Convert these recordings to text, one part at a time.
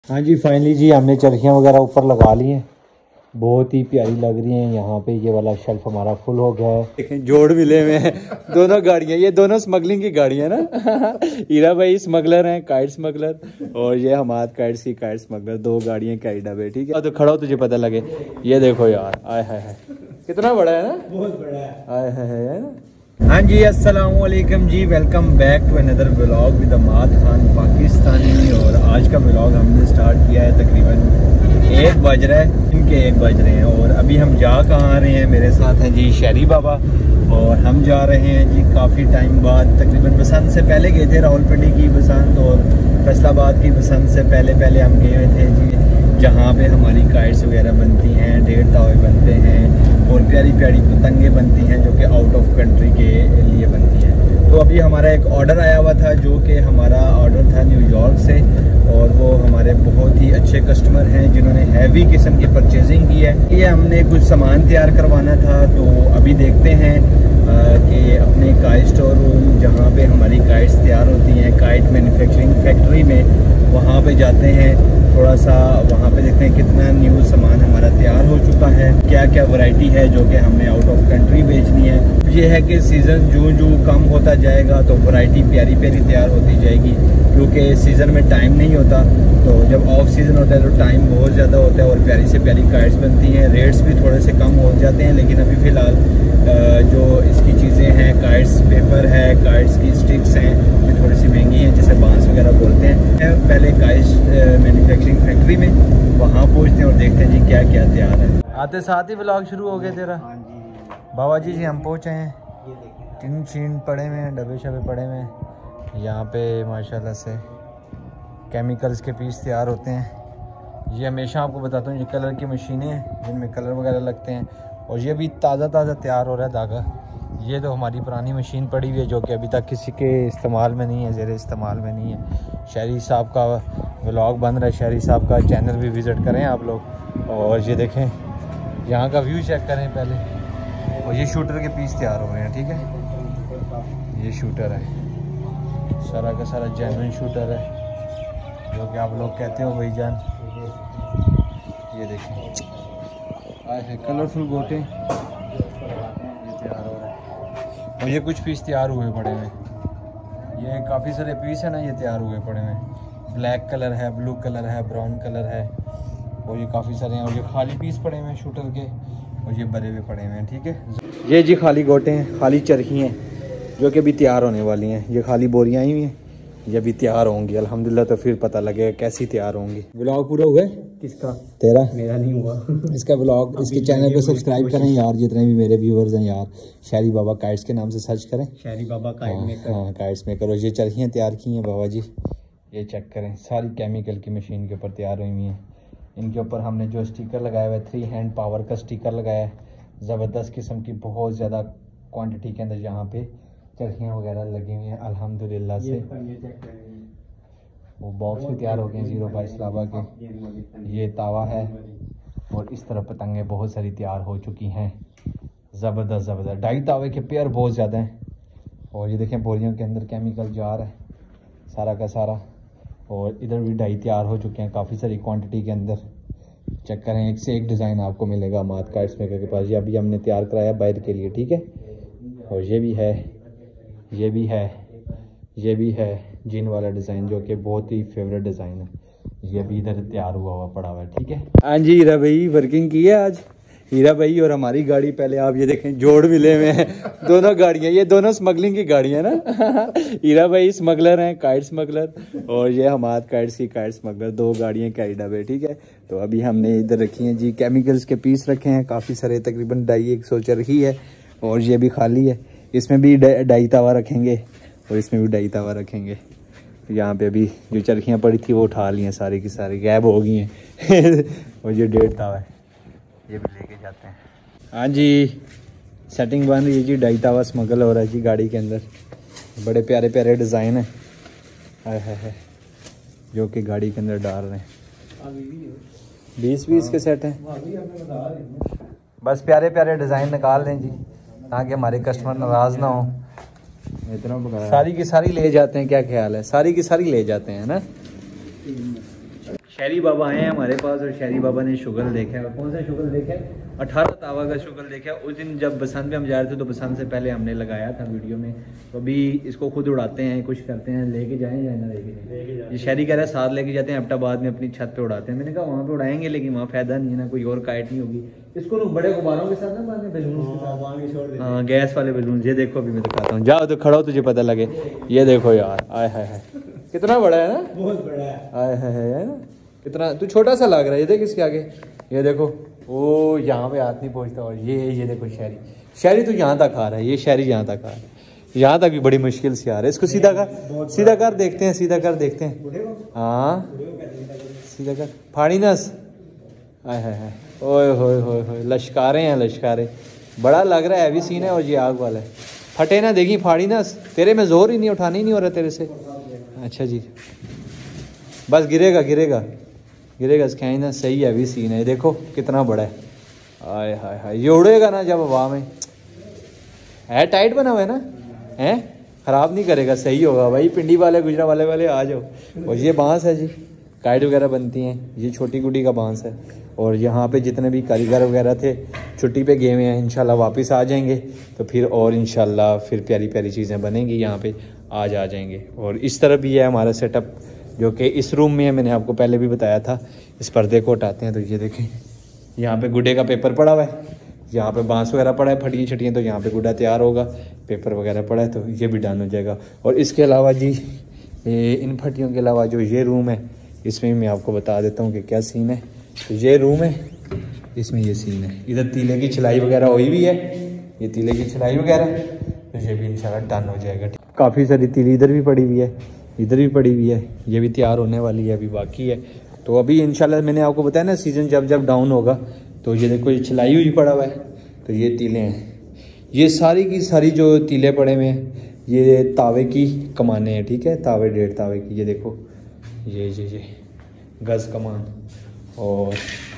हाँ जी, फाइनली जी हमने चरखियाँ वगैरह ऊपर लगा ली हैं, बहुत ही प्यारी लग रही हैं। यहाँ पे ये वाला शेल्फ हमारा फुल हो गया है। देखें जोड़ मिले हुए हैं दोनों गाड़ियाँ, ये दोनों स्मगलिंग की गाड़ियाँ ना हीरा भाई स्मगलर हैं, काइट स्मगलर, और ये हमाद काइट्स की काइट स्मगलर। दो गाड़ियाँ काइट डबे, ठीक है। तो खड़ा हो तुझे पता लगे। ये देखो यार, आय हाय कितना बड़ा है ना, बहुत बड़ा है, आय हाय है ना। हाँ जी, अस्सलाम वालेकुम जी, welcome back to another vlog with Amad Khan Pakistani. और आज का व्लॉग हमने स्टार्ट किया है तकरीबन 1 बज रहा है, इनके 1 बज रहे हैं। और अभी हम जा कहाँ आ रहे हैं, मेरे साथ हैं जी शहरी बाबा, और हम जा रहे हैं जी काफ़ी टाइम बाद, तकरीबन बसंत से पहले गए थे, रावलपिंडी की बसंत और फैसलाबाद की बसंत से पहले हम गए हुए थे जी, जहाँ पे हमारी काइट्स वगैरह बनती हैं, 1.5 तावे बनते हैं और प्यारी प्यारी पतंगे बनती हैं जो कि आउट ऑफ कंट्री के लिए बनती हैं। तो अभी हमारा एक ऑर्डर आया हुआ था, जो कि हमारा ऑर्डर था न्यूयॉर्क से, और वो हमारे बहुत ही अच्छे कस्टमर हैं जिन्होंने हैवी किस्म की परचेजिंग की है। ये हमने कुछ सामान तैयार करवाना था, तो अभी देखते हैं कि अपने काइट स्टोर रूम जहाँ पे हमारी काइट्स तैयार होती हैं, काइट मैन्युफैक्चरिंग फैक्ट्री में, वहाँ पे जाते हैं, थोड़ा सा वहाँ पे देखते हैं कितना न्यू सामान हमारा तैयार हो चुका है, क्या क्या वैरायटी है जो कि हमने आउट ऑफ कंट्री बेचनी है। ये है कि सीज़न जो कम होता जाएगा तो वैरायटी प्यारी प्यारी तैयार होती जाएगी, क्योंकि सीज़न में टाइम नहीं होता, तो जब ऑफ सीज़न होता है तो टाइम बहुत ज़्यादा होता है और प्यारी से प्यारी काइट्स बनती हैं। रेट्स भी थोड़े से कम हो जाते हैं, लेकिन अभी फ़िलहाल जो इसकी चीज़ें हैं, काइट्स पेपर है, काइट्स की स्टिक्स हैं, ये थोड़ी सी महंगी हैं, जिसे बांस वगैरह बोलते हैं। पहले काइट्स मैन्युफैक्चरिंग फैक्ट्री में वहाँ पहुँचते हैं और देखते हैं जी क्या क्या तैयार है। आते साथ ही व्लॉग शुरू हो गया तेरा। बाबा जी हम पहुँचे हैं, टिन शीन पड़े हुए हैं, डब्बे शब्बे पड़े हुए हैं। यहाँ पे माशाल्लाह से केमिकल्स के पीस तैयार होते हैं। ये हमेशा आपको बताता हूँ, ये कलर की मशीनें हैं जिनमें कलर वगैरह लगते हैं, और ये भी ताज़ा तैयार हो रहा है धागा। ये तो हमारी पुरानी मशीन पड़ी हुई है जो कि अभी तक किसी के इस्तेमाल में नहीं है, ज़ेरे इस्तेमाल में नहीं है। शहरी साहब का व्लॉग बन रहा है, शहरी साहब का चैनल भी विज़िट करें आप लोग। और ये देखें यहाँ का व्यू चेक करें पहले, और ये शूटर के पीस तैयार हो रहे हैं, ठीक है। ये शूटर है, सारा का सारा जेन्युइन शूटर है जो कि आप लोग कहते हो भाईजान। ये देखें आए हैं कलरफुल गोटे, ये तैयार हो रहा है। और ये कुछ पीस तैयार हुए पड़े हुए, ये काफ़ी सारे पीस है ना, ये तैयार हुए पड़े हुए। ब्लैक कलर है, ब्लू कलर है, ब्राउन कलर है, और ये काफ़ी सारे हैं। और ये खाली पीस पड़े हुए हैं शूटर के, और ये भरे हुए पड़े हुए हैं, ठीक है। ये जी खाली गोटे हैं, खाली चरखी हैं जो कि अभी तैयार होने वाली हैं। ये खाली बोरियाँ आई हुई हैं, ये भी तैयार होंगी अल्हम्दुलिल्लाह, तो फिर पता लगेगा कैसी तैयार होंगी। व्लॉग पूरा हुआ है किसका? तेरा? मेरा नहीं हुआ इसका व्लॉग। इसके चैनल पे सब्सक्राइब करें यार, जितने भी मेरे व्यूवर्स हैं यार, शहरी बाबा काइट्स के नाम से सर्च करें, शहरी बाबा काइट मेकर। हाँ काइट्स मेकर। और ये चरखियाँ तैयार की हैं बाबा जी, ये चेक करें, सारी केमिकल की मशीन के ऊपर तैयार हुई हुई हैं। इनके ऊपर हमने जो स्टिकर लगाया हुआ है, 3 हैंड पावर का स्टिकर लगाया है, ज़बरदस्त किस्म की, बहुत ज़्यादा क्वान्टिटी के अंदर यहाँ पे चरखियाँ वगैरह लगी हुई हैं अल्हम्दुलिल्लाह से। वो बॉक्स भी तैयार हो गए हैं 022 लावा के। ये तावा है, और इस तरफ पतंगे बहुत सारी तैयार हो चुकी हैं, ज़बरदस्त 2.5 तावे के पेयर बहुत ज़्यादा हैं। और ये देखें बोरियों के अंदर केमिकल जा रहा है सारा का सारा, और इधर भी डाई तैयार हो चुके हैं काफ़ी सारी क्वांटिटी के अंदर। चेक करें, एक से एक डिज़ाइन आपको मिलेगा अमाद काइट्स मेकर के पास। ये अभी हमने तैयार कराया बाहर के लिए, ठीक है। और ये भी है, ये भी है, ये भी है जीन वाला डिज़ाइन जो कि बहुत ही फेवरेट डिज़ाइन है। ये भी इधर तैयार हुआ पड़ा हुआ है, ठीक है। हाँ जी हीरा भाई वर्किंग की है आज, हीरा भाई और हमारी गाड़ी। पहले आप ये देखें जोड़ मिले हुए हैं दोनों गाड़ियाँ, ये दोनों स्मगलिंग की गाड़ियाँ ना हीरा भाई स्मगलर हैं, काइट स्मगलर, और ये हमाद काइट्स की काइट स्मगलर। 2 गाड़ियाँ काइट डबे, ठीक है। तो अभी हमने इधर रखी हैं जी केमिकल्स के पीस रखे हैं काफ़ी सारे, तकरीबन 250 चरखी है, और ये भी खाली है। इसमें भी 2.5 तावा रखेंगे, और इसमें भी 2.5 तावा रखेंगे। यहाँ पे अभी जो चरखियाँ पड़ी थी वो उठा ली हैं, सारी की सारी गैब हो गई हैं और ये 1.5 तावा है, ये भी लेके जाते हैं। हाँ जी सेटिंग बन रही है जी, 2.5 तावा स्मगल हो रहा है जी गाड़ी के अंदर। बड़े प्यारे प्यारे डिज़ाइन है, है जो कि गाड़ी के अंदर डाल रहे हैं। 20 के सेट हैं, बस प्यारे प्यारे डिज़ाइन निकाल लें जी, ताकि हमारे कस्टमर नाराज़ ना हो। इतना सारी की सारी ले जाते हैं, क्या ख्याल है? सारी की सारी ले जाते हैं ना। शहरी बाबा आए हैं हमारे पास और शहरी बाबा ने शुगर देखा है। कौन सा शुगर देखा है? 18 तावा का शुगर देखा है। उस दिन जब बसंत में हम जा रहे थे तो बसंत से पहले हमने लगाया था वीडियो में। तो अभी इसको खुद उड़ाते हैं, कुछ करते हैं, लेके जाएँ या ना लेके जाएँ। ये शहरी कह रहा है साथ लेके जाते हैं, एबटाबाद में अपनी छत पे उड़ाते हैं। मैंने कहा वहाँ पे उड़ाएंगे लेकिन वहाँ फायदा नहीं है ना, कोई और काइट नहीं होगी। इसको लोग बड़े गुब्बारों के साथ ना बांधे, बैलून, हाँ गैस वाले बैलून। ये देखो अभी मैं दिखाता हूँ, जाओ तो खड़ा हो तुझे पता लगे। ये देखो यार, आय हाय हाय कितना बड़ा है ना, बहुत बड़ा है, आय हाय है ना कितना। तू छोटा सा लग रहा है, ये देख इसके आगे, ये देखो ओ यहाँ पे हाथ नहीं पहुँचता। और ये देखो शहरी तो यहाँ तक आ रहा है, ये शहरी यहाँ तक आ रहा है, यहाँ तक भी बड़ी मुश्किल से आ रहा है। इसको सीधा कर देखते हैं, सीधा कर देखते हैं। हाँ सीधा कर, फाड़ी नस, आय हाय हाय, ओए होए लश्कारे हैं लश्कारे, बड़ा लग रहा है, हैवी सीन है। और ये आग वाला है, फटे ना देगी, फाड़ी नस, तेरे में जोर ही नहीं, उठाने ही नहीं हो रहा तेरे से। अच्छा जी, बस गिरेगा इसका ना, सही है, अभी सीन है। देखो कितना बड़ा है, आय हाय हाय, ये उड़ेगा ना जब हवा में, है टाइट बना हुआ है ना, है खराब नहीं करेगा, सही होगा भाई। पिंडी वाले गुजरा वाले आ जाओ। और ये बांस है जी, काइट वगैरह बनती हैं, ये छोटी गुटी का बांस है। और यहाँ पे जितने भी कारीगर वगैरह थे छुट्टी पे गए हुए हैं, इंशाल्लाह वापस आ जाएंगे तो फिर और इंशाल्लाह फिर प्यारी प्यारी चीज़ें बनेंगी, यहाँ पे आज आ जाएंगे। और इस तरह भी है हमारा सेटअप, जो कि इस रूम में है, मैंने आपको पहले भी बताया था। इस पर्दे को हटाते हैं तो ये देखें, यहाँ पे गुड्डे का पेपर पड़ा हुआ है, यहाँ पे बांस वगैरह पड़ा है, फटियाँ छटियाँ, तो यहाँ पे गुड्डा तैयार होगा, पेपर वगैरह पड़ा है तो ये भी डन हो जाएगा। और इसके अलावा जी इन फटियों के अलावा जो ये रूम है, इसमें मैं आपको बता देता हूँ कि क्या सीन है। तो ये रूम है, इसमें ये सीन है, इधर तीले की छिलाई वगैरह हुई भी है, ये तीले की छिलाई वगैरह, तो ये भी इंशाल्लाह डन हो जाएगा। काफ़ी सारी तीली इधर भी पड़ी हुई है, इधर भी पड़ी हुई है, ये भी तैयार होने वाली है, अभी बाकी है। तो अभी इंशाल्लाह मैंने आपको बताया ना, सीज़न जब डाउन होगा तो ये देखो, ये छिलाई हुई पड़ा हुआ है, तो ये तीले हैं, ये सारी की सारी जो तीले पड़े हुए हैं, ये तावे की कमाने हैं, ठीक है, तावे 1.5 तावे की। ये देखो ये गज़ कमान, और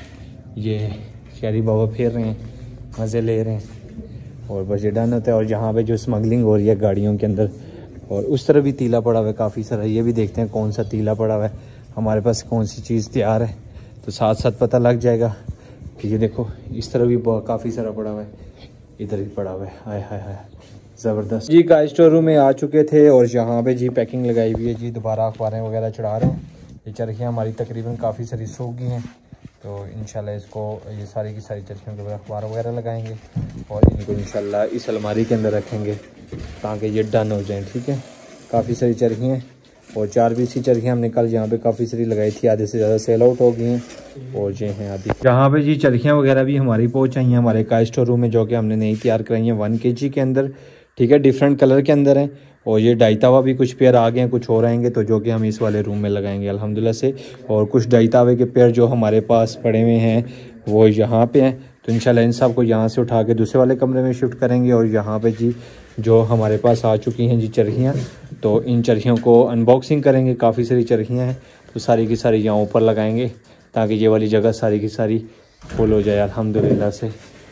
ये शहरी बाबा फेर रहे हैं, मज़े ले रहे हैं, और बस ये डन होता है। और यहाँ पे जो स्मगलिंग हो रही है गाड़ियों के अंदर, और उस तरह भी तीला पड़ा हुआ है काफ़ी सारा, ये भी देखते हैं कौन सा तीला पड़ा हुआ है हमारे पास, कौन सी चीज़ तैयार है, तो साथ साथ पता लग जाएगा कि ये देखो इस तरह भी काफ़ी सारा पड़ा हुआ है, इधर भी पड़ा हुआ है, हाय हाय हाय ज़बरदस्त जी। का स्टोर रूम में आ चुके थे और यहाँ पे जी पैकिंग लगाई हुई है जी, दोबारा अखबारें वगैरह चढ़ा रहे हैं। ये चरखियाँ हमारी तकरीबन काफ़ी सारी सूख गई हैं, तो इंशाल्लाह इसको ये सारी की सारी चरखियों के ऊपर अखबार वगैरह लगाएंगे और इनको इंशाल्लाह इस अलमारी के अंदर रखेंगे ताकि ये डन हो जाए, ठीक है। काफ़ी सारी चरखियाँ और 4-20 चरखियाँ हमने कल यहाँ पे काफ़ी सारी लगाई थी, आधे से ज़्यादा सेल आउट हो गई हैं और ये हैं आधी। यहाँ पे जी चरखियाँ वगैरह भी हमारी पहुँच आई हैं हमारे का स्टोर रूम में, जो कि हमने नई तैयार कराई हैं 1 kg के अंदर, ठीक है, डिफरेंट कलर के अंदर हैं। और ये डाई तावा भी कुछ पेयर आ गए हैं, कुछ और आएंगे, तो जो कि हम इस वाले रूम में लगाएंगे अल्हम्दुलिल्लाह से। और कुछ डाई तावे के पेयर जो हमारे पास पड़े हुए हैं वो यहाँ पे हैं, तो इंशाल्लाह इन सब को यहाँ से उठा के दूसरे वाले कमरे में शिफ्ट करेंगे। और यहाँ पे जी जो हमारे पास आ चुकी हैं जी चरखियाँ, तो इन चरखियों को अनबॉक्सिंग करेंगे। काफ़ी सारी चरखियाँ हैं, तो सारी की सारी यहाँ ऊपर लगाएंगे ताकि ये वाली जगह सारी की सारी फुल हो जाए अल्हम्दुलिल्लाह से।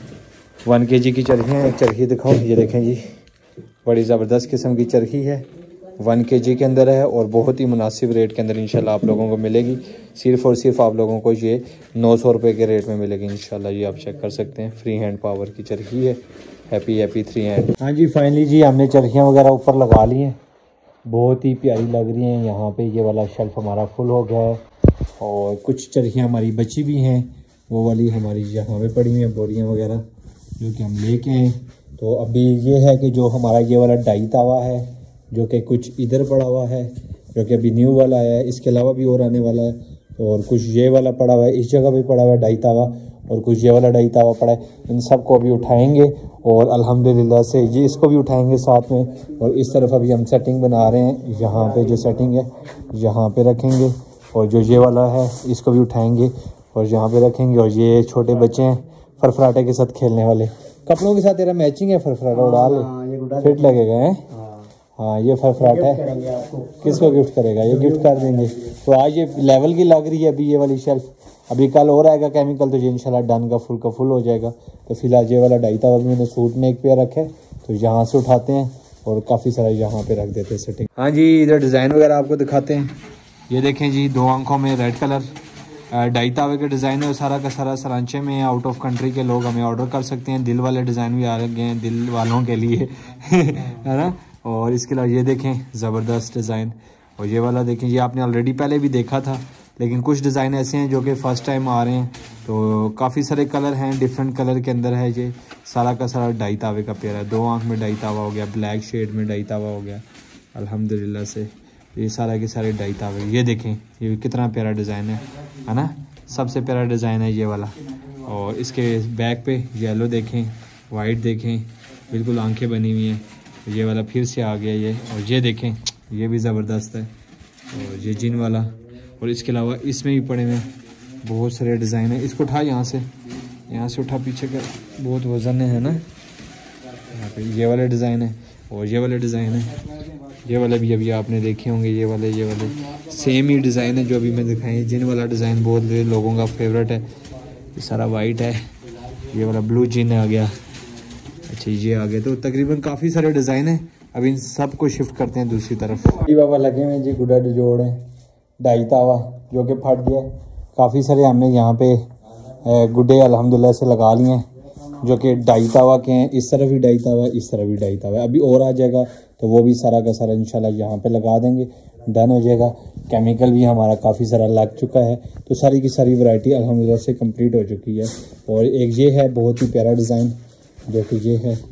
1 kg की चरखियाँ, एक चरखी दिखाओ, ये देखें जी, बड़ी ज़बरदस्त किस्म की चरखी है, 1 kg के अंदर है और बहुत ही मुनासिब रेट के अंदर इंशाल्लाह आप लोगों को मिलेगी। सिर्फ़ और सिर्फ आप लोगों को ये 900 रुपये के रेट में मिलेगी इंशाल्लाह। ये आप चेक कर सकते हैं, फ्री हैंड पावर की चरखी है, हैप्पी 3 हैंड। हाँ जी, फाइनली जी हमने चरखियाँ वगैरह ऊपर लगा ली हैं, बहुत ही प्यारी लग रही हैं। यहाँ पे ये वाला शेल्फ हमारा फुल हो गया है और कुछ चरखियाँ हमारी बची भी हैं, वो वाली हमारी यहाँ पे पड़ी हुई हैं बोरियाँ वगैरह जो कि हम लेके आए। तो अभी ये है कि जो हमारा ये वाला डाई तावा है जो कि कुछ इधर पड़ा हुआ है, जो कि अभी न्यू वाला है, इसके अलावा भी और आने वाला है। और कुछ ये वाला पड़ा हुआ है, इस जगह भी पड़ा हुआ है डाई तावा, और कुछ ये वाला डाई तावा पड़ा है। इन सब को अभी उठाएंगे और अल्हम्दुलिल्लाह से ये इसको भी उठाएंगे साथ में। और इस तरफ अभी हम सेटिंग बना रहे हैं, यहाँ पे जो सेटिंग है यहाँ पे रखेंगे, और जो ये वाला है इसको भी उठाएंगे और यहाँ पे रखेंगे। और ये छोटे बच्चे हैं फरफराटे के साथ खेलने वाले, कपड़ों के साथ तेरा मैचिंग है, फरफराटा उड़ा ले, फिट लगेगा है। हाँ ये फरफराटा है, किसको गिफ्ट करेगा, ये गिफ्ट कर देंगे। तो आज ये लेवल की लग रही है अभी ये वाली शेल्फ, अभी कल और आएगा केमिकल तो ये इंशाल्लाह डन का फुल हो जाएगा। तो फिलहाल ये वाला डाई तावा भी मैंने सूट में एक पेयर रखा है, तो यहाँ से उठाते हैं और काफ़ी सारा यहाँ पे रख देते हैं सेटिंग। हाँ जी, इधर डिज़ाइन वगैरह आपको दिखाते हैं। ये देखें जी, 2 आंखों में रेड कलर, डाई तावे का डिज़ाइन है और सारा का सारा सरांचे में। आउट ऑफ कंट्री के लोग हमें ऑर्डर कर सकते हैं। दिल वाले डिज़ाइन भी आ गए हैं दिल वालों के लिए है ना। और इसके अलावा ये देखें ज़बरदस्त डिज़ाइन, और ये वाला देखें, ये आपने ऑलरेडी पहले भी देखा था, लेकिन कुछ डिज़ाइन ऐसे हैं जो कि फ़र्स्ट टाइम आ रहे हैं। तो काफ़ी सारे कलर हैं, डिफरेंट कलर के अंदर है। ये सारा का सारा डाई तावे का पेयर है। 2 आंख में डाई तावा हो गया, ब्लैक शेड में डाई तावा हो गया अल्हम्दुलिल्लाह से। ये सारा के सारे डाई तावे। ये देखें ये कितना प्यारा डिज़ाइन है ना। सबसे प्यारा डिज़ाइन है ये वाला। और इसके बैक पे येलो देखें, वाइट देखें, बिल्कुल आंखें बनी हुई हैं। ये वाला फिर से आ गया ये। और ये देखें ये भी ज़बरदस्त है। और ये जिन वाला, और इसके अलावा इसमें भी पड़े हुए बहुत सारे डिज़ाइन है। इसको उठा यहाँ से उठा, पीछे का बहुत वज़न है ना। यहाँ पे ये वाले डिज़ाइन है और ये वाले डिज़ाइन है। ये वाले भी अभी आपने देखे होंगे। ये वाले सेम ही डिज़ाइन है जो अभी मैं दिखाई। जिन वाला डिज़ाइन बहुत लोगों का फेवरेट है। ये सारा वाइट है। ये वाला ब्लू जिन आ गया। अच्छा ये आ गया। तो तकरीबन काफ़ी सारे डिज़ाइन है। अब इन सब को शिफ्ट करते हैं दूसरी तरफ। जी बाबा लगे हुए जी गुड्डा जोड़ है डाई तावा जो कि फट गया। काफ़ी सारे हमने यहाँ पे गुड्डे अल्हम्दुलिल्लाह से लगा लिए हैं जो कि डाई तावा के हैं। इस तरफ भी डाई तावा है, इस तरफ भी डाई तावा है। अभी और आ जाएगा तो वो भी सारा का सारा इंशाल्लाह यहाँ पे लगा देंगे, डन हो जाएगा। केमिकल भी हमारा काफ़ी सारा लग चुका है। तो सारी की सारी वैरायटी अल्हम्दुलिल्लाह से कंप्लीट हो चुकी है। और एक ये है बहुत ही प्यारा डिज़ाइन जो कि ये है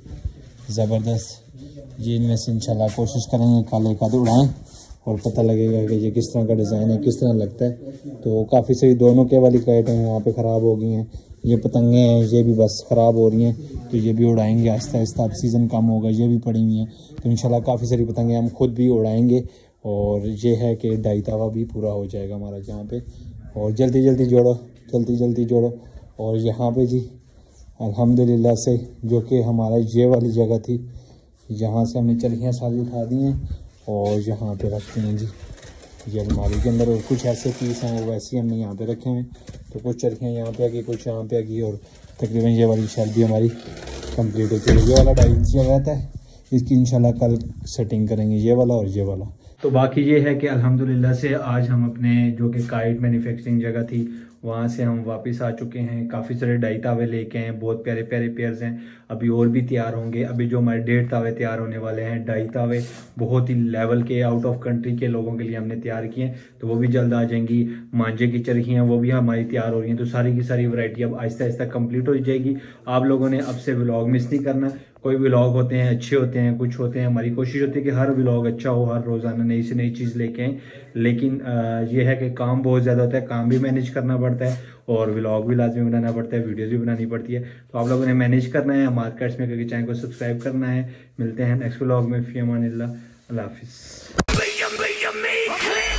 ज़बरदस्त। ये इनमें से इंशाल्लाह कोशिश करेंगे कल एक आधे उड़ाएँ और पता लगेगा कि ये किस तरह का डिज़ाइन है, किस तरह लगता है। तो काफ़ी सारी दोनों के वाली काइटें हैं यहाँ पे ख़राब हो गई हैं। ये पतंगे हैं ये भी बस ख़राब हो रही हैं, तो ये भी उड़ाएंगे आहिस्ता आहिस्ता। अब सीज़न कम होगा, ये भी पड़ी हुई हैं। तो इंशाल्लाह काफ़ी सारी पतंगे हम खुद भी उड़ाएंगे। और ये है कि डाई तावा भी पूरा हो जाएगा हमारा यहाँ पे। और जल्दी जल्दी जोड़ो। और यहाँ पे जी अल्हम्दुलिल्लाह से जो कि हमारा ये वाली जगह थी, यहाँ से हमने चरखियाँ सारी उठा दी हैं और यहाँ पे रखते हैं जी ये अलमारी के अंदर। और कुछ ऐसे पीस हैं वो वैसे ही हमने यहाँ पे रखे हैं। तो कुछ चरखियाँ यहाँ पे आ गई, कुछ यहाँ पे आ गई। और तकरीबन ये वाली शेल्फ भी हमारी कंप्लीट होती है। ये वाला डाई रहता है, इसकी इंशाल्लाह कल सेटिंग करेंगे ये वाला और ये वाला। तो बाकी ये है कि अल्हम्दुलिल्लाह से आज हम अपने जो कि काइट मैन्युफैक्चरिंग जगह थी वहाँ से हम वापस आ चुके हैं। काफ़ी सारे डाई तावे लेके हैं, बहुत प्यारे प्यारे पेयर्स हैं। अभी और भी तैयार होंगे। अभी जो हमारे 1.5 तावे तैयार होने वाले हैं, डाई तावे बहुत ही लेवल के आउट ऑफ कंट्री के लोगों के लिए हमने तैयार किए हैं। तो वो भी जल्द आ जाएंगी। मांझे की चरखियाँ वो भी हमारी तैयार हो रही हैं। तो सारी की सारी वैरायटी अब आहिस्ता आहिस्ता कंप्लीट हो जाएगी। आप लोगों ने अब से व्लॉग मिस नहीं करना। कोई व्लॉग होते हैं अच्छे होते हैं, कुछ होते हैं, हमारी कोशिश होती है कि हर व्लॉग अच्छा हो, हर रोज़ाना नई से नई चीज़ लेके आएँ। लेकिन ये है कि काम बहुत ज़्यादा होता है, काम भी मैनेज करना पड़ता है और व्लॉग भी लाजमी बनाना पड़ता है, वीडियोज़ भी बनानी पड़ती है। तो आप लोगों ने मैनेज करना है। मार्केट्स में करके चैनल को सब्सक्राइब करना है। मिलते हैं नेक्स्ट व्लॉग में। फ़ी अमानिल्लाह, अल्लाह हाफिज़।